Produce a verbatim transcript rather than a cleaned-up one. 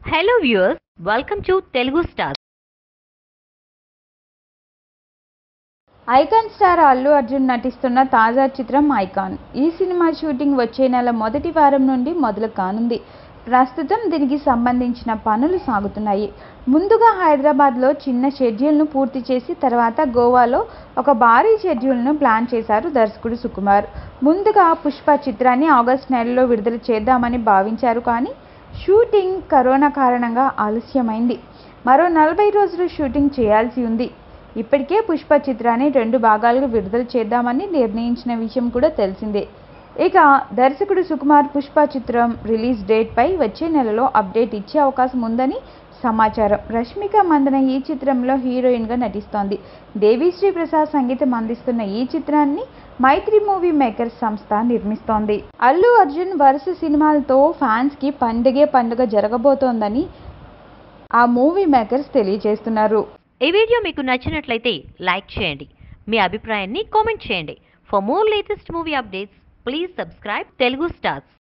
Hello viewers, welcome to Telugu Stars. Icon star Allu Arjun నటిస్తున్న తాజా చిత్రం ఐకాన్. ఈ సినిమా షూటింగ్ వచ్చే నెల మొదటి వారం నుండి మొదలు కానుంది. ప్రస్తుతం దీనికి సంబంధించిన పనులు సాగుతున్నాయి. ముందుగా హైదరాబాద్లో చిన్న షెడ్యూల్ను పూర్తి చేసి తర్వాత గోవాలో ఒక భారీ షెడ్యూల్ను ప్లాన్ చేశారు దర్శకుడు సుకుమార్. ముందుగా పుష్ప చిత్రాన్ని ఆగస్టు నెలలో విడుదల చేద్దామని భావించారు. కానీ షూటింగ్ కరోనా కారణంగా ఆలస్యమైంది. మరో నలభై రోజులు షూటింగ్ చేయాల్సి ఉంది. ఇప్పటికే పుష్ప చిత్రాన్ని రెండు భాగాలుగా విడుదల చేద్దామని నిర్ణయించిన విషయం కూడా తెలిసిందే. ఇక దర్శకుడు సుకుమార్ పుష్ప చిత్రం రిలీజ్ డేట్పై వచ్చే నెలలో అప్డేట్ ఇచ్చే అవకాశం ఉందని సమాచారం. రష్మిక మందన ఈ చిత్రంలో హీరోయిన్గా నటిస్తోంది. దేవిశ్రీ ప్రసాద్ సంగీతం అందిస్తున్న ఈ చిత్రాన్ని మైత్రి మూవీ మేకర్స్ సంస్థ నిర్మిస్తోంది. అల్లు అర్జున్ వరుస సినిమాలతో ఫ్యాన్స్కి పండుగే పండుగ జరగబోతోందని ఆ మూవీ మేకర్స్ తెలియజేస్తున్నారు. ఈ వీడియో మీకు నచ్చినట్లయితే లైక్ చేయండి. మీ అభిప్రాయాన్ని కామెంట్ చేయండి. For more latest movie updates please subscribe Telugu stars.